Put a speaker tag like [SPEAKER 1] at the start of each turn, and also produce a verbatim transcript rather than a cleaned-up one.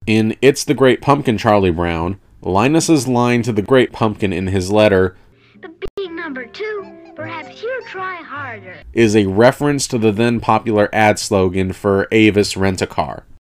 [SPEAKER 1] In It's the Great Pumpkin, Charlie Brown, Linus's line to the Great Pumpkin in his letter,
[SPEAKER 2] "The big number two, perhaps you try harder,"
[SPEAKER 1] is a reference to the then popular ad slogan for Avis Rent-A-Car.